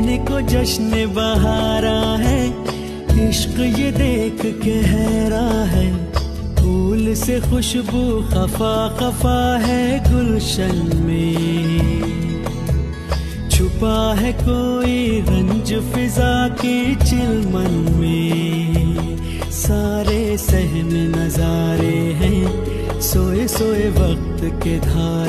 कहने को जश्न बहारा है, इश्क ये देख के हैरान है। फूल से खुशबू खफा खफा है गुलशन में, छुपा है कोई रंज फिजा के चिलमन में। सारे सहम नजारे हैं, सोए सोए वक्त के धारे।